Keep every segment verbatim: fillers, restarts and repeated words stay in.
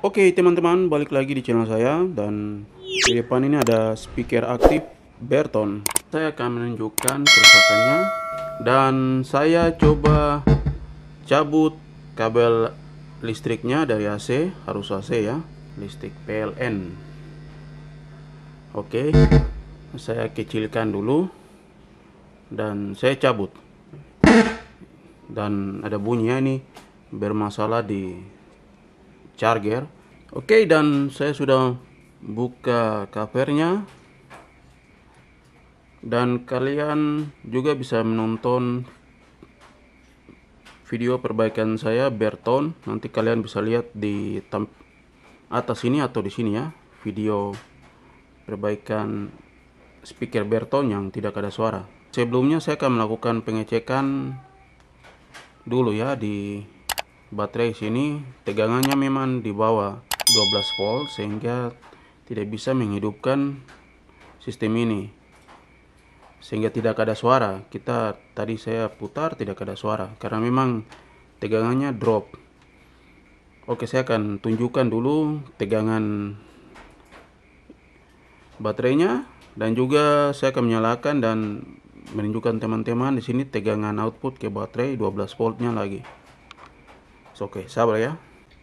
Oke teman-teman, balik lagi di channel saya, dan di depan ini ada speaker aktif Berton. Saya akan menunjukkan kerusakannya, dan saya coba cabut kabel listriknya dari A C, harus A C ya, listrik P L N. Oke, saya kecilkan dulu dan saya cabut, dan ada bunyinya nih, bermasalah di charger. Oke, dan saya sudah buka covernya, dan kalian juga bisa menonton video perbaikan saya Berton. Nanti kalian bisa lihat di atas ini atau di sini ya, video perbaikan speaker Berton yang tidak ada suara. Sebelumnya saya akan melakukan pengecekan dulu ya di baterai sini. Tegangannya memang di bawah dua belas volt, sehingga tidak bisa menghidupkan sistem ini, sehingga tidak ada suara. Kita tadi saya putar tidak ada suara karena memang tegangannya drop. Oke, saya akan tunjukkan dulu tegangan baterainya, dan juga saya akan menyalakan dan menunjukkan teman-teman di sini tegangan output ke baterai dua belas voltnya lagi. Oke, sabar ya.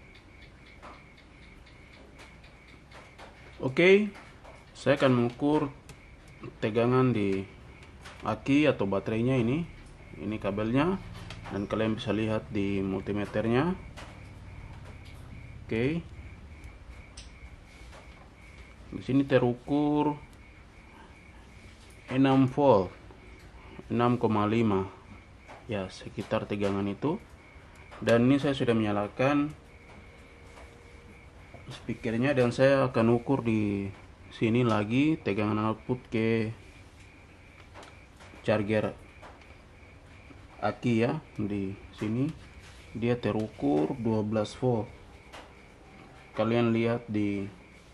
Oke, saya akan mengukur tegangan di aki atau baterainya ini. Ini kabelnya, dan kalian bisa lihat di multimeternya. Oke, di sini terukur enam volt, enam koma lima ya, sekitar tegangan itu. Dan ini saya sudah menyalakan speakernya, dan saya akan ukur di sini lagi tegangan output ke charger aki ya. Di sini dia terukur dua belas volt. Kalian lihat di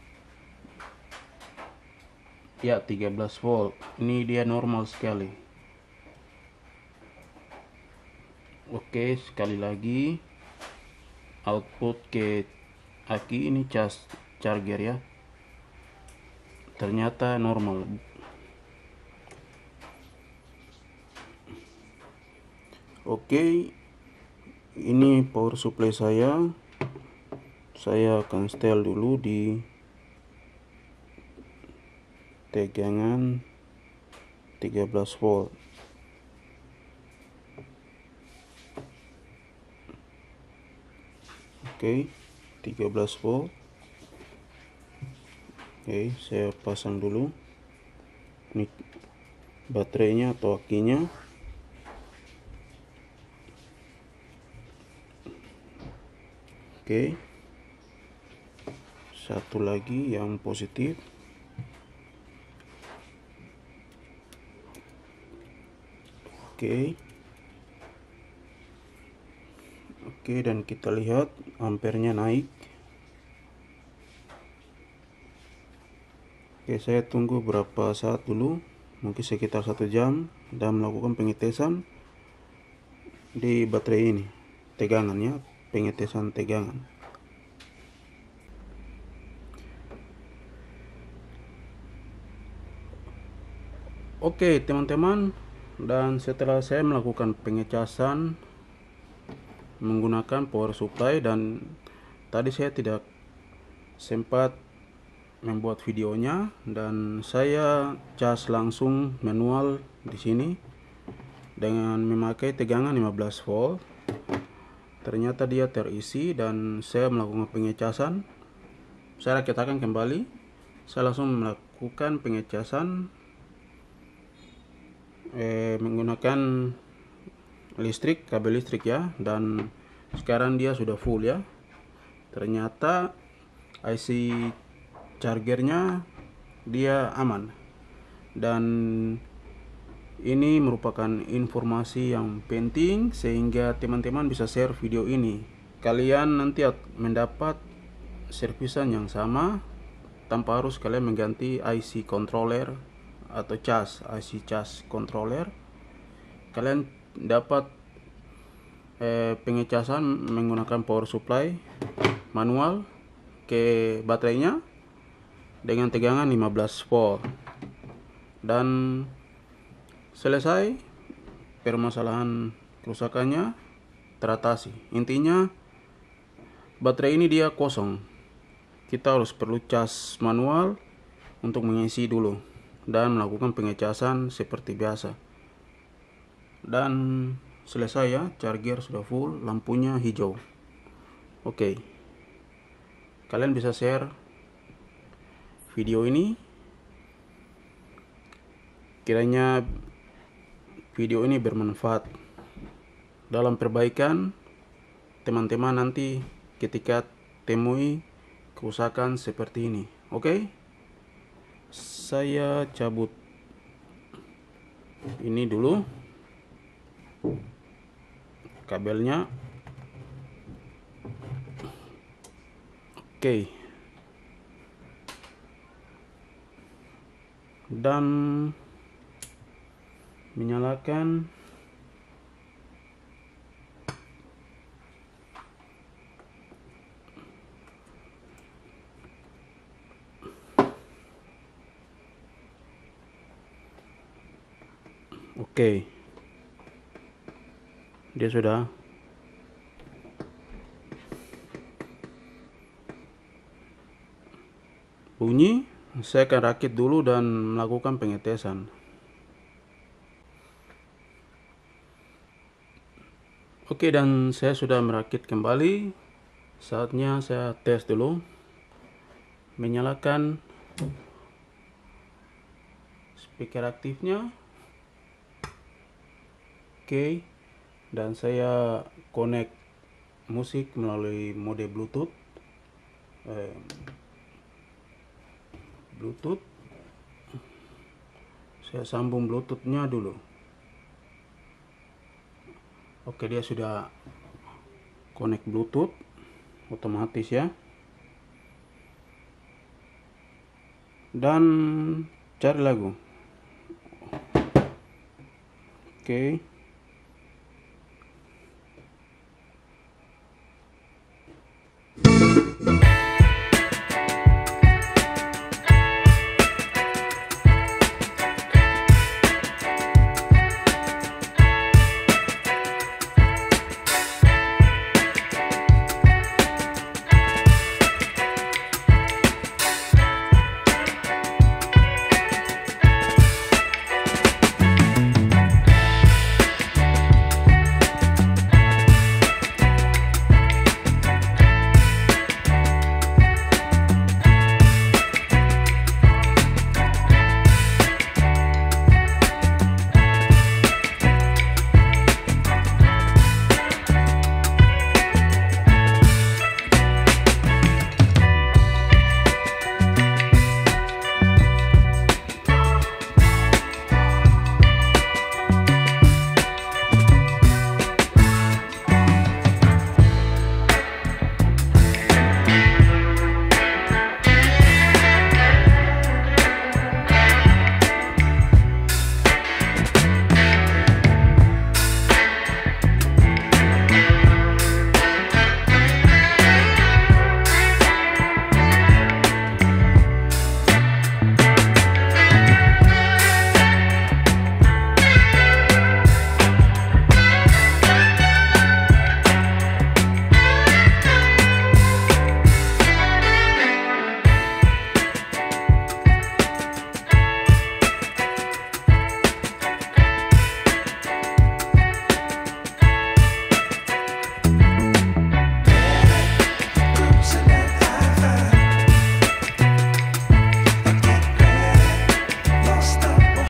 ya tiga belas volt. Ini dia normal sekali. Oke, sekali lagi output ke aki ini cas charger ya, ternyata normal. Oke, ini power supply saya. Saya akan setel dulu di tegangan tiga belas volt. Oke, tiga belas volt. Oke, saya pasang dulu ini baterainya atau akinya. Oke, satu lagi yang positif. Oke, oke, dan kita lihat ampernya naik. Oke, saya tunggu berapa saat dulu, mungkin sekitar satu jam, dan melakukan pengetesan di baterai ini, tegangannya, pengetesan tegangan. Oke teman-teman, dan setelah saya melakukan pengecasan menggunakan power supply, dan tadi saya tidak sempat membuat videonya, dan saya cas langsung manual di sini dengan memakai tegangan lima belas volt. Ternyata dia terisi, dan saya melakukan pengecasan. Saya rakitakan kembali. Saya langsung melakukan pengecasan eh, menggunakan listrik, kabel listrik ya, dan sekarang dia sudah full ya. Ternyata I C chargernya dia aman, dan ini merupakan informasi yang penting sehingga teman-teman bisa share video ini. Kalian nanti mendapat servisan yang sama tanpa harus kalian mengganti I C controller atau cas, I C cas controller. Kalian dapat eh, pengecasan menggunakan power supply manual ke baterainya dengan tegangan lima belas volt. Dan selesai, permasalahan kerusakannya teratasi. Intinya baterai ini dia kosong. Kita harus perlu cas manual untuk mengisi dulu dan melakukan pengecasan seperti biasa. Dan selesai ya, charger sudah full, lampunya hijau. Oke, kalian bisa share video ini. Kiranya video ini bermanfaat dalam perbaikan teman-teman nanti ketika temui kerusakan seperti ini. Oke, saya cabut ini dulu kabelnya. Oke, dan menyalakan oke, dia sudah bunyi. Saya akan rakit dulu dan melakukan pengetesan. Oke, dan saya sudah merakit kembali. Saatnya saya tes dulu. Menyalakan speaker aktifnya. Oke, dan saya connect musik melalui mode Bluetooth. Eh, Bluetooth. Saya sambung Bluetoothnya dulu. Oke, dia sudah connect Bluetooth otomatis ya. Dan cari lagu. Oke.